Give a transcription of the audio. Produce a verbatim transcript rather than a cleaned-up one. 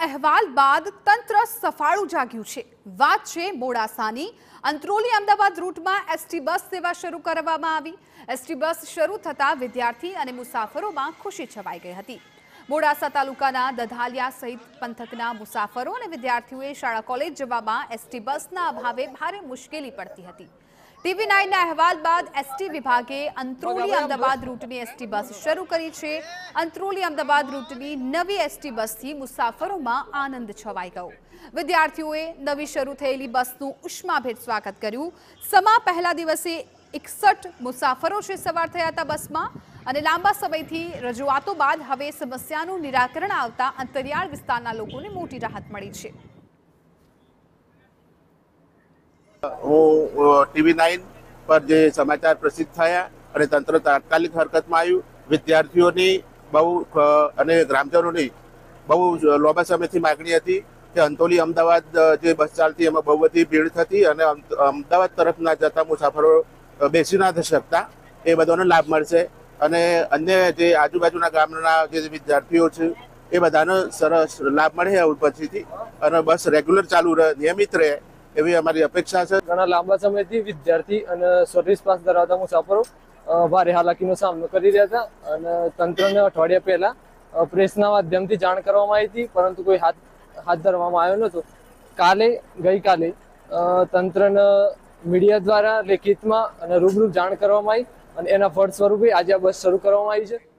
અહેવાલ બાદ તંત્ર સફાળું જાગ્યું છે। વાત છે મોડાસાની। અંત્રોલી અમદાવાદ રૂટમાં એસટી બસ સેવા શરૂ કરવામાં આવી। એસટી બસ શરૂ થતાં વિદ્યાર્થી અને મુસાફરોમાં ખુશી છવાઈ ગઈ હતી। મોડાસા તાલુકાના દધાલિયા સહિત પંથકના મુસાફરો અને વિદ્યાર્થીઓએ શાળા કોલેજ જવામાં એસટી બસના અભાવે ભારે મુશ્કેલી પડતી હતી। ટીવી નાઇન ના અહેવાલ બાદ એસટી વિભાગે અંત્રોલી અમદાવાદ રૂટની એસટી બસ શરૂ કરી છે। અંત્રોલી અમદાવાદ રૂટની નવી એસટી બસથી મુસાફરોમાં આનંદ છવાઈ ગયો। વિદ્યાર્થીઓએ નવી શરૂ થયેલી બસનું ઉષ્માભેર સ્વાગત કર્યું। સમા પહેલા દિવસે એકસઠ મુસાફરો છે સવાર થયા હતા બસમાં અને લાંબા સમયથી રજૂઆતો બાદ હવે સમસ્યાનું નિરાકરણ આવતા અંતરિયાળ વિસ્તારના લોકોને મોટી રાહત મળી છે। હું ટીવી નાઇન પર જે સમાચાર પ્રસિદ્ધ થયા અને તંત્ર તાત્કાલિક હરકતમાં આવ્યું। વિદ્યાર્થીઓની બહુ અને ગ્રામજનોની બહુ લાંબા સમયથી માગણી હતી કે અંત્રોલી અમદાવાદ જે બસ ચાલતી એમાં બહુ બધી ભીડ થતી અને અમદાવાદ તરફના જતા મુસાફરો બેસી ના થઈ શકતા। એ બધાનો લાભ મળશે અને અન્ય જે આજુબાજુના ગામના જે વિદ્યાર્થીઓ છે એ બધાનો સરસ લાભ મળે હવે પછીથી અને બસ રેગ્યુલર ચાલુ રહે, નિયમિત રહે એવી અમારી અપેક્ષા છે। ઘણા લાંબા સમયથી વિદ્યાર્થી અને સર્વિસ પાસ ધરાવતા મુસાફરો ભારે હાલાકીનો સામનો કરી રહ્યા હતા અને તંત્રને અઠવાડિયા પહેલા પ્રેસના માધ્યમથી જાણ કરવામાં આવી હતી, પરંતુ કોઈ હાથ હાથ ધરવામાં આવ્યો નહોતો। કાલે ગઈકાલે તંત્રને મીડિયા દ્વારા લેખિતમાં અને રૂબરૂ જાણ કરવામાં આવી અને એના ફળ સ્વરૂપે આજે આ બસ શરૂ કરવામાં આવી છે।